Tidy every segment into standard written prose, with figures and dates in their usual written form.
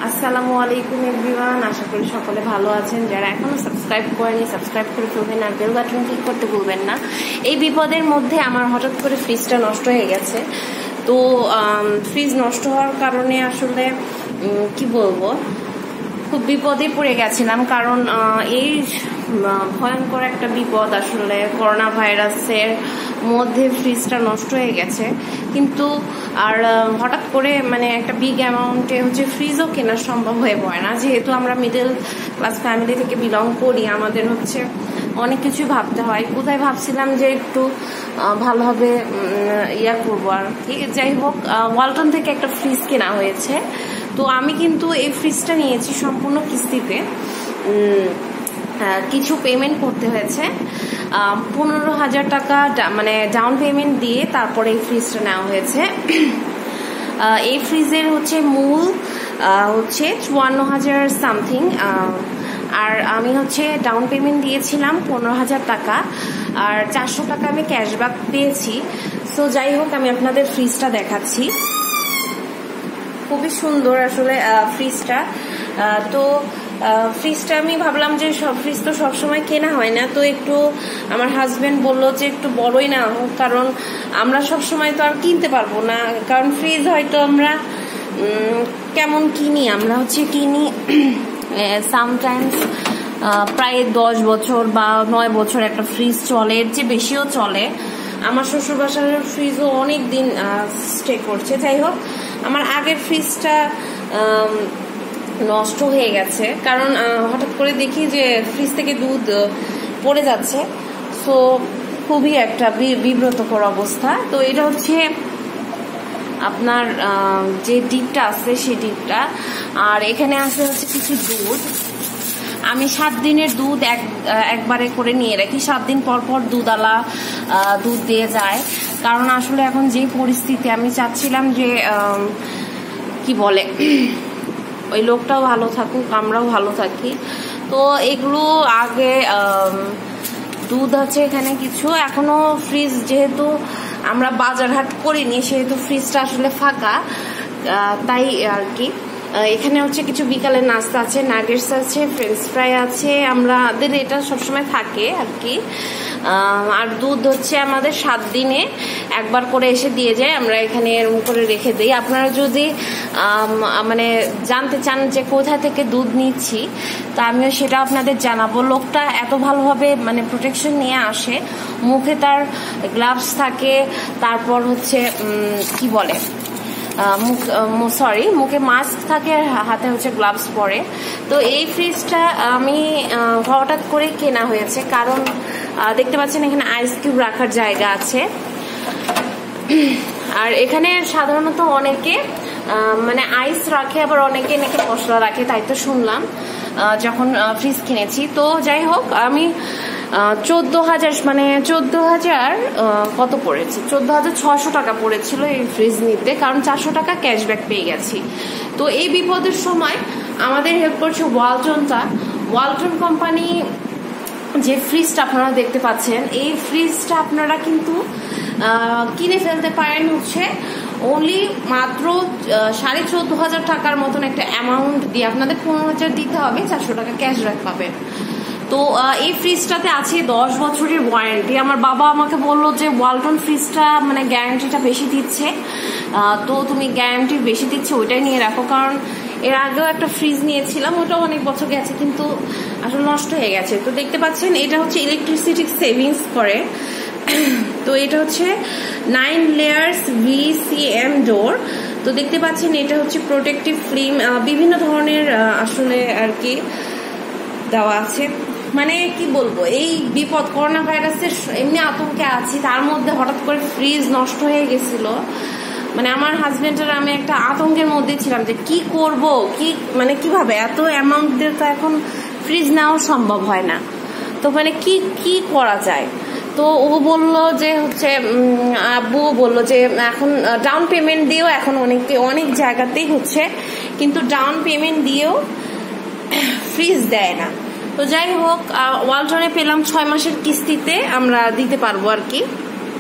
আসসালামু আলাইকুম এভরিওয়ান, আশা করি সকলে ভালো আছেন। যারা এখনো সাবস্ক্রাইব করেনি সাবস্ক্রাইব করে ফেলবেন আর বেল বাটন ক্লিক করতে ভুলবেন না। এই বিপদের মধ্যে আমার হঠাৎ করে ফ্রিজটা নষ্ট হয়ে গেছে। তো ফ্রিজ নষ্ট হওয়ার কারণে আসলে কি বলবো, খুব বিপদে পড়ে গেছিলাম। কারণ এই ভয়ঙ্কর একটা বিপদ, আসলে করোনা ভাইরাসের মধ্যে ফ্রিজটা নষ্ট হয়ে গেছে। কিন্তু আর হঠাৎ করে একটা বিগ অ্যামাউন্টে ফ্রিজও কেনা সম্ভব হয়ে পড়ে না। যেহেতু আমরা মিডল ক্লাস ফ্যামিলি থেকে বিলং করি, আমাদের অনেক কিছু ভাবতে হয়। কোথায় ভাবছিলাম যে একটু ভালোভাবে করবো আর কি। যাই হোক, ওয়ালটন থেকে একটা ফ্রিজ কেনা হয়েছে। তো আমি কিন্তু এই ফ্রিজটা নিয়েছি সম্পূর্ণ কিস্তিতে। কিছু পেমেন্ট করতে হয়েছে, 15,000 টাকা ডাউন পেমেন্ট দিয়ে তারপরে এই ফ্রিজটা নেওয়া হয়েছে। এই ফ্রিজের মূল 54,000 সামথিং, আর আমি ডাউন পেমেন্ট দিয়েছিলাম 15,000 টাকা, আর 400 টাকা আমি ক্যাশব্যাক পেয়েছি। সো যাই হোক, আমি আপনাদের ফ্রিজটা দেখাচ্ছি। খুবই সুন্দর আসলে ফ্রিজটা। তো ফ্রিজটা আমি ভাবলাম যে সব ফ্রিজ তো সবসময় কেনা হয় না, তো একটু আমার হাজবেন্ড বললো যে একটু বড়ই না হোক, কারণ আমরা সবসময় তো আর কিনতে পারবো না। কারণ ফ্রিজ হয়তো আমরা কেমন কিনি, আমরা কিনি সামটাইমস প্রায় 10 বছর বা 9 বছর একটা ফ্রিজ চলে, এর চেয়ে বেশিও চলে। আমার শ্বশুর বাসার ফ্রিজও অনেক দিন স্টে করছে। যাই হোক, আমার আগের ফ্রিজটা নষ্ট হয়ে গেছে, কারণ হঠাৎ করে দেখি যে ফ্রিজ থেকে দুধ পড়ে যাচ্ছে। সো খুবই একটা বিব্রতকর অবস্থা। তো এটা আপনার যে ডিপটা আছে সেই ডিপটা, আর এখানে আছে কিছু দুধ। আমি 7 দিনের দুধ একবারে করে নিয়ে রাখি। 7 দিন পর পর দুধওয়ালা দুধ দিয়ে যায়। কারণ আসলে এখন যে পরিস্থিতি, আমি চাচ্ছিলাম যে কি বলে, ওই লোকটাও ভালো থাকুক, আমরাও ভালো থাকি। তো এগুলো আগে দুধ আছে এখানে কিছু। এখনো ফ্রিজ যেহেতু আমরা বাজার হাট করিনি, সেহেতু ফ্রিজটা আসলে ফাঁকা, তাই আর কি। এখানে কিছু বিকালের নাস্তা আছে, নাগেটস আছে, ফ্রেঞ্চ ফ্রাই আছে, আমাদের এটা সবসময় থাকে আর কি। আর দুধ আমাদের 7 দিনে একবার করে এসে দিয়ে যায়, আমরা এখানে এরকম করে রেখে দিই। আপনারা যদি জানতে চান যে কোথা থেকে দুধ নিচ্ছি, তা আমিও সেটা আপনাদের জানাবো। লোকটা এত ভালোভাবে প্রোটেকশন নিয়ে আসে, মুখে তার গ্লাভস থাকে, তারপর কি বলে মুখে মাস্ক থাকে, হাতে গ্লাভস পরে। তো এই ফ্রিজটা আমি হঠাৎ করে কেনা হয়েছে, কারণ দেখতে পাচ্ছেন এখানে আইস কিউব রাখার জায়গা আছে। আর এখানে সাধারণত অনেকে আইস রাখে, আবার অনেকে নাকি মশলা রাখে, তাই তো শুনলাম যখন ফ্রিজ কিনেছি। তো যাই হোক, আমি 14,000 কত পড়েছে, 14,600 টাকা পড়েছিল এই ফ্রিজ নিতে, কারণ 400 টাকা ক্যাশব্যাক পেয়ে গেছি। তো এই বিপদের সময় আমাদের হেল্প করছে ওয়ালটন কোম্পানি। যে ফ্রিজটা আপনারা দেখতে পাচ্ছেন, এই ফ্রিজটা আপনারা কিন্তু কিনে ফেলতে পারেন অনলি মাত্র 14,500 টাকার মতন একটা অ্যামাউন্ট দিয়ে। আপনাদের 15,000 দিতে হবে, 400 টাকা ক্যাশব্যাক পাবেন। তো এই ফ্রিজটাতে আছে 10 বছরের ওয়ারেন্টি। আমার বাবা আমাকে বললো যে ওয়ালটন ফ্রিজটা গ্যারান্টিটা বেশি দিচ্ছে, তো তুমি গ্যারান্টি বেশি দিচ্ছে ওইটাই নিয়ে রাখো। কারণ এর আগেও একটা ফ্রিজ নিয়েছিলাম, ওটা অনেক বছর গেছে, কিন্তু আসলে নষ্ট হয়ে গেছে। তো দেখতে পাচ্ছেন এটা ইলেকট্রিসিটি সেভিংস করে। তো এটা 9 লেয়ার্স VCM ডোর। তো দেখতে পাচ্ছেন এটা প্রোটেক্টিভ ফিল্ম, বিভিন্ন ধরনের আসলে আর কি দেওয়া আছে। কি বলবো, এই বিপদ করোনা ভাইরাসের এমনি আতঙ্কে আছি, তার মধ্যে হঠাৎ করে ফ্রিজ নষ্ট হয়ে গেছিল। আমার হাজবেন্ডের আমি একটা আতঙ্কের মধ্যে ছিলাম যে কি করব, কি কিভাবে এত অ্যামাউন্ট দিয়ে তো এখন ফ্রিজ নেওয়া সম্ভব হয় না। তো কি করা যায়। তো ও বললো যে আব্বুও বললো যে এখন ডাউন পেমেন্ট দিয়েও এখন অনেক জায়গাতেই কিন্তু ডাউন পেমেন্ট দিয়েও ফ্রিজ দেয় না। তো যাই হোক, ওয়ালটনে পেলাম 6 মাসের কিস্তিতে আমরা দিতে পারবো আর কি।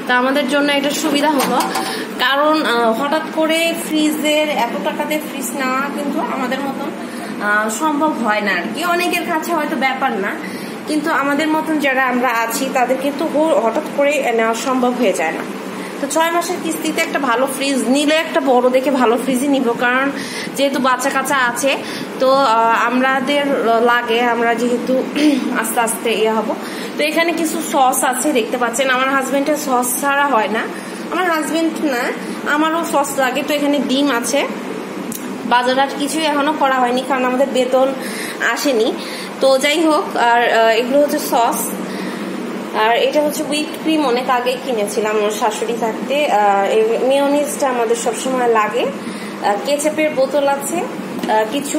তো আমাদের জন্য এটা সুবিধা হলো, কারণ হঠাৎ করে ফ্রিজের এত টাকাতে ফ্রিজ নেওয়া কিন্তু আমাদের মতন সম্ভব হয় না আর কি। অনেকের কাছে হয়তো ব্যাপার না, কিন্তু আমাদের মতন যারা আমরা আছি তাদের কিন্তু হঠাৎ করে নেওয়া সম্ভব হয়ে যায় না। তো 6 মাসের কিস্তিতে একটা ভালো ফ্রিজ নিলে একটা বড় দেখে ভালো ফ্রিজই নিব, কারণ যেহেতু বাচ্চা কাচ্চা আছে তো আমাদের লাগে, আমরা যেহেতু আস্তে আস্তে হব। তো এখানে কিছু সস আছে দেখতে পাচ্ছেন, আমার হাজবেন্ডের সস ছাড়া হয় না, আমার হাজবেন্ড না আমারও সস লাগে। তো এখানে ডিম আছে, বাজার আর কিছুই এখনো করা হয়নি কারণ আমাদের বেতন আসেনি। তো যাই হোক, আর এগুলো হচ্ছে সস, আর এটা হচ্ছে হুইপ ক্রিম, অনেক আগে কিনেছিলাম আমার শাশুড়ি থাকতে। মেয়োনিজটা আমাদের সবসময় লাগে, কেচাপের বোতল আছে, কিছু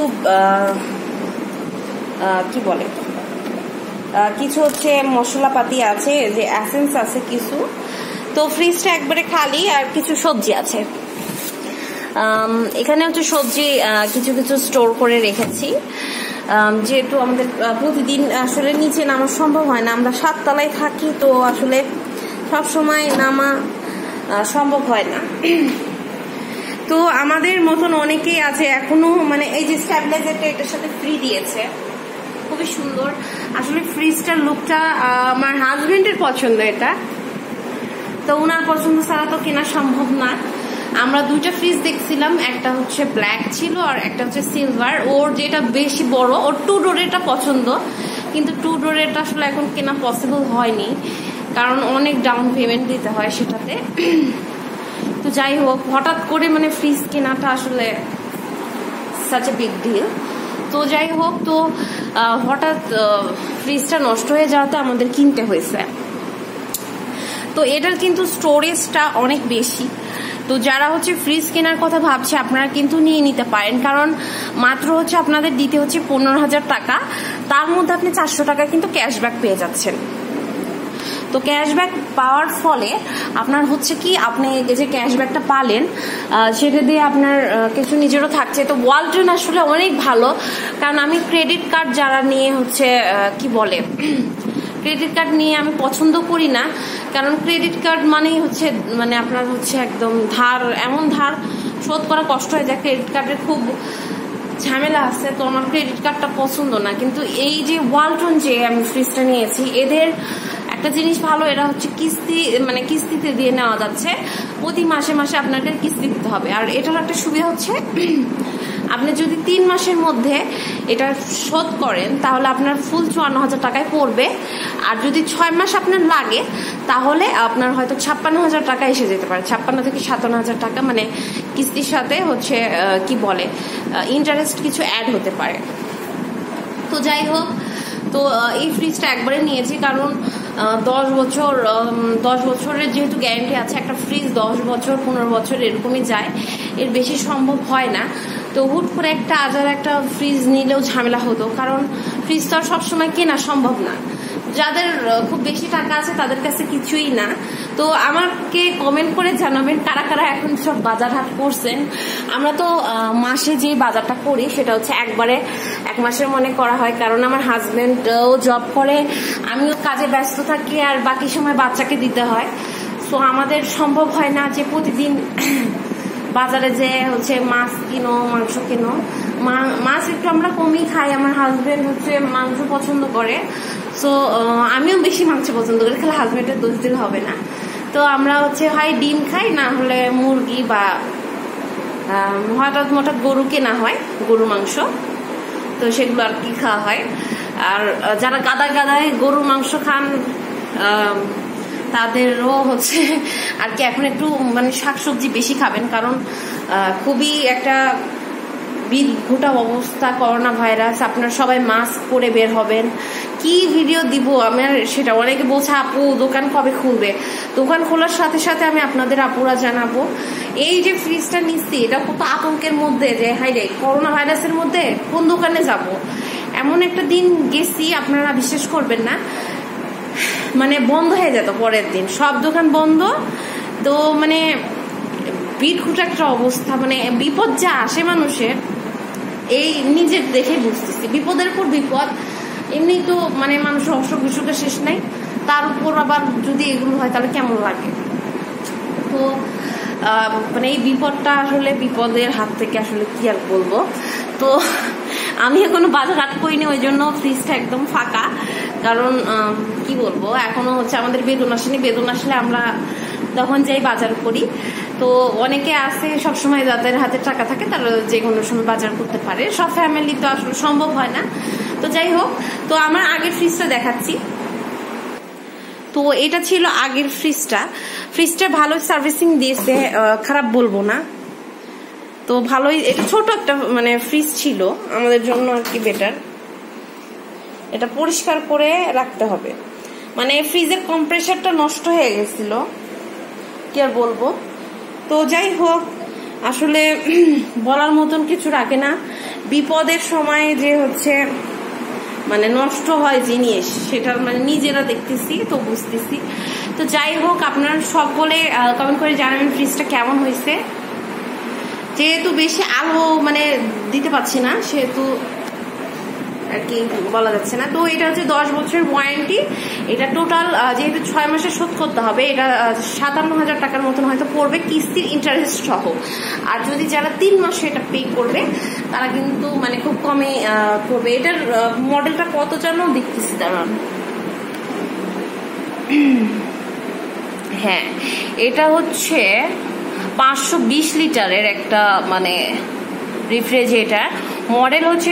কি বলে কিছু হচ্ছে মশলাপাতি আছে, যে এসেন্স আছে কিছু। তো ফ্রিজটা একবারে খালি, আর কিছু সবজি আছে। এখানে হচ্ছে সবজি কিছু কিছু স্টোর করে রেখেছি, যেহেতু আমাদের প্রতিদিন আসলে নিচে নামা সম্ভব হয় না, আমরা 7 তলায় থাকি, তো আসলে সব সময় নামা সম্ভব হয় না। তো আমাদের মতন অনেকেই আছে এখনো, মানে এই যে স্ট্যাবিলাইজারটা এটার সাথে ফ্রি দিয়েছে, খুবই সুন্দর। আসলে ফ্রিজটার লুকটা আমার হাজবেন্ডের পছন্দ, এটা তো ওনার পছন্দ ছাড়া তো কেনা সম্ভব না। আমরা 2টা ফ্রিজ দেখছিলাম, একটা হচ্ছে ব্ল্যাক ছিল আর একটা হচ্ছে সিলভার। ওর যেটা বেশি বড়, ওর 2 ডোরেরটা পছন্দ, কিন্তু 2 ডোরেরটা আসলে এখন কেনা পসিবল হয়নি, কারণ অনেক ডাউন পেমেন্ট দিতে হয় সেটাতে। তো যাই হোক, হঠাৎ করে মানে ফ্রিজ কেনাটা আসলে সাচ এ বিগ ডিল। তো যাই হোক, তো হঠাৎ ফ্রিজটা নষ্ট হয়ে যাওয়াতে আমাদের কিনতে হয়েছে। তো এটার কিন্তু স্টোরেজটা অনেক বেশি। তো যারা হচ্ছে ফ্রিজ কেনার কথা ভাবছে আপনারা কিন্তু নিয়ে নিতে পারেন, কারণ মাত্র হচ্ছে আপনাদের দিতে হচ্ছে 15,000 টাকা, তার মধ্যে আপনি 400 টাকা কিন্তু ক্যাশব্যাক পেয়ে যাচ্ছেন। তো ক্যাশব্যাক পাওয়ার ফলে আপনার হচ্ছে কি, আপনি যে ক্যাশব্যাকটা পালেন সেটা দিয়ে আপনার কিছু নিজেরও থাকছে। তো ওয়ালটন আসলে অনেক ভালো, কারণ আমি ক্রেডিট কার্ড যারা নিয়ে হচ্ছে কি বলে ক্রেডিট কার্ড নিয়ে আমি পছন্দ করি না, কারণ ক্রেডিট কার্ড মানেই হচ্ছে মানে আপনার হচ্ছে একদম ধার, এমন ধার শোধ করা কষ্ট হয়ে যায়। ক্রেডিট কার্ডের খুব ঝামেলা আছে, তো আমার ক্রেডিট কার্ডটা পছন্দ না। কিন্তু এই যে ওয়ালটন যে আমি ফ্রিজটা নিয়েছি, এদের একটা জিনিস ভালো, এরা হচ্ছে কিস্তি মানে কিস্তিতে দিয়ে নেওয়া যাচ্ছে, প্রতি মাসে মাসে আপনাকে কিস্তি দিতে হবে। আর এটার একটা সুবিধা হচ্ছে আপনি যদি 3 মাসের মধ্যে এটা শোধ করেন তাহলে আপনার ফুল 54,000 টাকায় পড়বে, আর যদি 6 মাস আপনার লাগে তাহলে আপনার হয়তো 56,000 টাকা এসে যেতে পারে, 56 থেকে 57,000 টাকা, মানে কিস্তির সাথে হচ্ছে কি বলে ইন্টারেস্ট কিছু অ্যাড হতে পারে। তো যাই হোক, তো এই ফ্রিজটা একবারে নিয়েছি কারণ 10 বছরের যেহেতু গ্যারেন্টি আছে, একটা ফ্রিজ 10 বছর 15 বছর এরকমই যায়, এর বেশি সম্ভব হয় না। তো হুট করে একটা ফ্রিজ নিলেও ঝামেলা হতো, কারণ ফ্রিজ তো আর সবসময় কেনা সম্ভব না। যাদের খুব বেশি টাকা আছে তাদের কাছে কিছুই না। তো আমাকে কমেন্ট করে জানাবেন কারা কারা এখন সব বাজার হাট করছেন। আমরা তো মাসে যে বাজারটা করি সেটা হচ্ছে একবারে 1 মাসের মনে করা হয়, কারণ আমার হাজবেন্ডও জব করে, আমিও কাজে ব্যস্ত থাকি, আর বাকি সময় বাচ্চাকে দিতে হয়। সো আমাদের সম্ভব হয় না যে প্রতিদিন বাজারে যে হচ্ছে মাছ কিনো, মাংস কিনো। মাছ একটু আমরা কমই খাই, আমার হাজবেন্ড হচ্ছে মাংস পছন্দ করে, সো আমিও বেশি মাংস পছন্দ করি, খালি হাজবেন্ডের দোষ দিলে হবে না। তো আমরা হচ্ছে হয় ডিম খাই, না হলে মুরগি বা হঠাৎ গরু কেনা হয়, গরু মাংস, তো সেগুলো আর কি খাওয়া হয়। আর যারা গাদায় গরুর মাংস খান তাদেরও হচ্ছে আর কি এখন একটু মানে শাকসবজি বেশি খাবেন, কারণ খুবই একটা বিদঘুটা অবস্থা, করোনা ভাইরাস, আপনারা সবাই মাস্ক পরে বের হবেন। কি ভিডিও দিব আমার সেটা, অনেকে বলছে আপু দোকান কবে খুলবে, দোকান খোলার সাথে সাথে আমি আপনাদের আপুরা জানাবো। এই যে ফ্রিজটা নিচ্ছি এটা কত আতঙ্কের মধ্যে, যে হাইরে করোনা ভাইরাসের মধ্যে কোন দোকানে যাব, এমন একটা দিন গেছি আপনারা বিশ্বাস করবেন না, মানে বন্ধ হয়ে যেত পরের দিন, সব দোকান বন্ধ। তো মানে বিদঘুট একটা অবস্থা, মানে বিপদ যা আসে মানুষের, এই নিজের দেখে বুঝতেছি বিপদের পর বিপদ। এমনি তো মানে মানুষের অসুখ বিসুখের শেষ নাই, তার উপর আবার যদি এগুলো হয় তাহলে কেমন লাগে। তো মানে এই বিপদটা আসলে বিপদের হাত থেকে আসলে কি আর বলবো। তো আমি এখনো বাজার হাট করিনি, ওই জন্য ফ্রিজটা একদম ফাঁকা। কারণ কি বলবো, এখনো হচ্ছে আমাদের বেতন আসেনি, বেতন আসলে আমরা তখন যাই বাজার করি। তো অনেকে আছে সবসময় যাদের হাতে টাকা থাকে তারা যে কোনো সময় বাজার করতে পারে, সব ফ্যামিলি তো আসলে সম্ভব হয় না। তো যাই হোক, তো আমার আগের ফ্রিজটা দেখাচ্ছি। তো এটা ছিল আগের ফ্রিজটা ভালো সার্ভিসিং দিয়েছে, খারাপ বলবো না। তো ভালোই, এটা ছোট একটা মানে ফ্রিজ ছিল আমাদের জন্য আর কি বেটার। এটা পরিষ্কার করে রাখতে হবে, মানে ফ্রিজের কম্প্রেসারটা নষ্ট হয়ে গেছিল, কি আর বলবো। তো যাই হোক, আসলে বলার মতন কিছু রাখে না। বিপদের সময় যে হচ্ছে মানে নষ্ট হয় জিনিস, সেটা মানে নিজেরা দেখতেছি তো বুঝতেছি। তো যাই হোক, আপনারা সকলে কমেন্ট করে জানাবেন ফ্রিজটা কেমন হয়েছে। যেহেতু বেশি আলো মানে দিতে পারছি না, সেহেতু আর কি বলা যাচ্ছে না। তো এটা হচ্ছে 10 বছরের ওয়ারেন্টি। এটা টোটাল যেহেতু 6 মাসে শোধ করতে হবে, এটা 57,000 টাকার মতন হয়তো পড়বে কিস্তির ইন্টারেস্ট সহ। আর যদি যারা 3 মাসে এটা পে করবে তারা কিন্তু মানে খুব কমে করবে। এটার মডেলটা কত জানো দেখতেছি, দাঁড়ান। হ্যাঁ, এটা হচ্ছে 520 লিটারের একটা মানে রেফ্রিজারেটর। মডেল হচ্ছে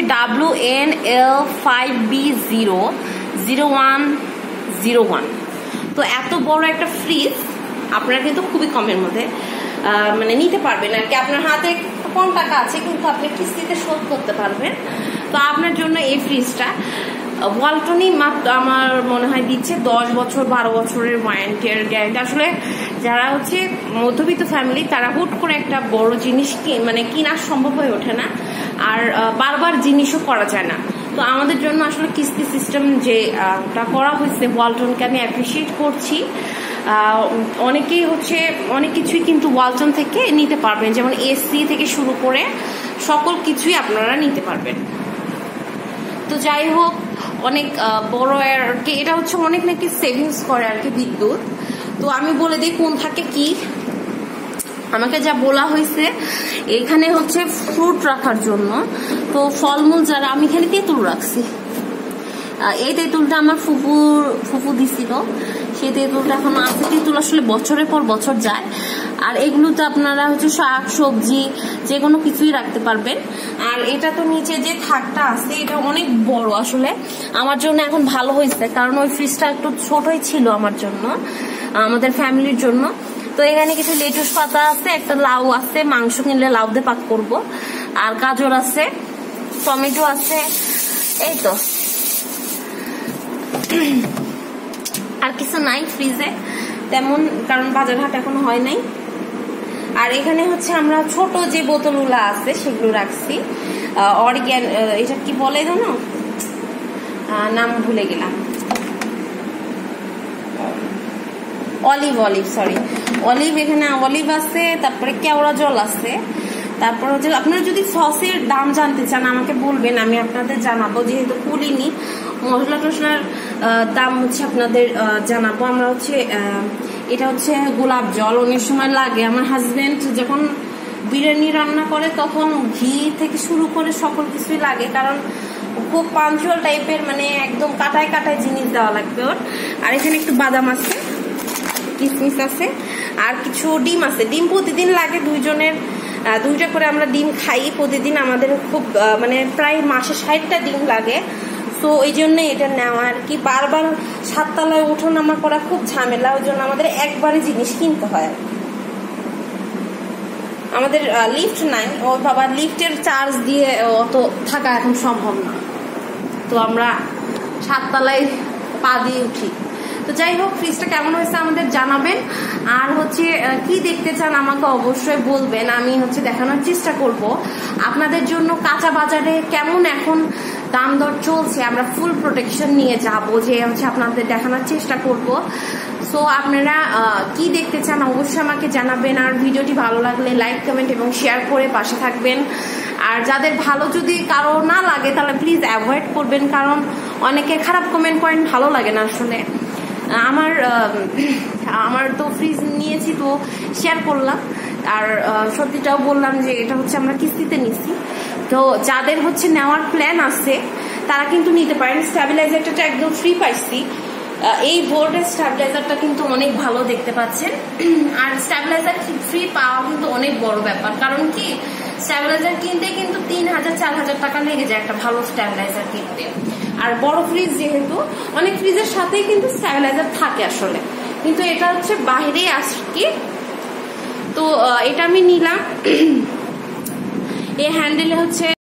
WN-L5B00101। তো এত বড় একটা ফ্রিজ আপনারা কিন্তু খুবই কমের মধ্যে মানে নিতে পারবেন আর কি। আপনার হাতে কম টাকা আছে কিন্তু আপনি কিস্তিতে শোধ করতে পারবেন। তো আপনার জন্য এই ফ্রিজটা ওয়ালটনই মাত্র আমার মনে হয় দিচ্ছে 10 বছর 12 বছরের ওয়ারেন্টি আর গ্যারান্টি। আসলে যারা হচ্ছে মধ্যবিত্ত ফ্যামিলি তারা হুট করে একটা বড় জিনিস মানে কিনা সম্ভব হয়ে ওঠে না, আর বারবার জিনিসও করা যায় না। তো আমাদের জন্য আসলে কিস্তি সিস্টেম যেটা করা হয়েছে ওয়ালটনকে আমি অ্যাপ্রিসিয়েট করছি। অনেকেই হচ্ছে অনেক কিছুই কিন্তু ওয়ালটন থেকে নিতে পারবেন, যেমন এসি থেকে শুরু করে সকল কিছুই আপনারা নিতে পারবেন। তো যাই হোক, অনেক বড় আর কি, এটা হচ্ছে অনেক নাকি সেভিংস করে আর কি বিদ্যুৎ। তো আমি বলে দিই কোন থাকে কি। আমাকে যা বলা হয়েছে, এখানে হচ্ছে ফ্রুট রাখার জন্য। তো ফলমূল যারা, আমি এখানে তেঁতুল রাখছি। এই তেঁতুলটা আমার ফুফু দিছিল, সেই তেঁতুলটা এখন আছে। তেঁতুল আসলে বছরের পর বছর যায়। আর এগুলোতে আপনারা হচ্ছে শাক সবজি যে কোনো কিছুই রাখতে পারবেন। আর এটা তো নিচে যে থাকটা আছে এটা অনেক বড়, আসলে আমার জন্য এখন ভালো হয়েছে, কারণ ওই ফ্রিজটা একটু ছোটই ছিল আমার জন্য, আমাদের ফ্যামিলির জন্য। তো এখানে কিছু লেটুস পাতা আছে, একটা লাউ আছে, মাংস কিনলে লাউ দিয়ে পাক করবো, আর গাজর আছে, টমেটো আছে, এই তো। আর কিছু নাই ফ্রিজে তেমন, কারণ বাজার হাট এখনো হয় নাই। আর এখানে হচ্ছে আমরা ছোট যে বোতলগুলো আছে সেগুলো রাখছি। অরিগ্যান, এটা কি বলে জানো, নাম ভুলে গেলাম। অলিভ সরি, অলিভ, এখানে অলিভ আছে, তারপরে কেওড়া জল আছে। তারপর হচ্ছে আপনারা যদি সসের দাম জানতে চান আমাকে বলবেন, আমি আপনাদের জানাবো। যেহেতু কুলিনি, মশলা টসলার দাম হচ্ছে আপনাদের জানাবো। আমরা হচ্ছে এটা হচ্ছে গোলাপ জল, অনেক সময় লাগে। আমার হাজবেন্ড যখন বিরিয়ানি রান্না করে তখন ঘি থেকে শুরু করে সকল কিছুই লাগে, কারণ খুব পাঞ্চুয়াল টাইপের, মানে একদম কাটায় কাটায় জিনিস দেওয়া লাগবে ওর। আর এখানে একটু বাদাম আছে, কিশমিশ আছে, আর কিছু ডিম আছে। ডিম প্রতিদিন লাগে দুইজনের, 2টা করে আমরা ডিম খাই প্রতিদিন। আমাদের খুব মানে প্রায় মাসে 60টা ডিম লাগে। তো ওই জন্য এটা নেওয়া আর কি। বারবার 7 তলায় ওঠানামা করা খুব ঝামেলা, ওই জন্য আমাদের একবারে জিনিস কিনতে হয়। আমাদের লিফট নাই, ও বাবা লিফটের চার্জ দিয়ে অত থাকা এখন সম্ভব না, তো আমরা 7 তলায় পা দিয়ে উঠি। তো যাই হোক, ফ্রিজটা কেমন হয়েছে আমাদের জানাবেন। আর হচ্ছে কি দেখতে চান আমাকে অবশ্যই বলবেন, আমি হচ্ছে দেখানোর চেষ্টা করব আপনাদের জন্য। কাঁচা বাজারে কেমন এখন দাম দর চলছে, আমরা ফুল প্রোটেকশন নিয়ে যাব, যে হচ্ছে আপনাদের দেখানোর চেষ্টা করব। সো আপনারা কি দেখতে চান অবশ্যই আমাকে জানাবেন। আর ভিডিওটি ভালো লাগলে লাইক কমেন্ট এবং শেয়ার করে পাশে থাকবেন। আর যাদের ভালো যদি কারো না লাগে তাহলে প্লিজ অ্যাভয়েড করবেন, কারণ অনেকে খারাপ কমেন্ট করেন, ভালো লাগে না আসলে। আমার তো ফ্রিজ নিয়েছি তো শেয়ার করলাম, আর সত্যিটাও বললাম যে এটা হচ্ছে আমরা কিস্তিতে নিচ্ছি। তো যাদের হচ্ছে নেওয়ার প্ল্যান আছে তারা কিন্তু নিতে পারেন। স্ট্যাবিলাইজারটা একদম ফ্রি পাইছি। এই বোর্ডের স্ট্যাবিলাইজারটা কিন্তু অনেক ভালো দেখতে পাচ্ছেন। আর স্ট্যাবিলাইজার ফ্রি পাওয়া কিন্তু অনেক বড় ব্যাপার, কারণ কি স্ট্যাবিলাইজার কিনতে কিন্তু 3000-4000 টাকা লেগে যায় একটা ভালো স্ট্যাবিলাইজার কিনতে। আর বড় ফ্রিজ যেহেতু, অনেক ফ্রিজের সাথেই কিন্তু স্ট্যাবিলাইজার থাকে আসলে, কিন্তু এটা হচ্ছে বাইরেই আসকি। তো এটা আমি নিলাম। এই হ্যান্ডেলে হচ্ছে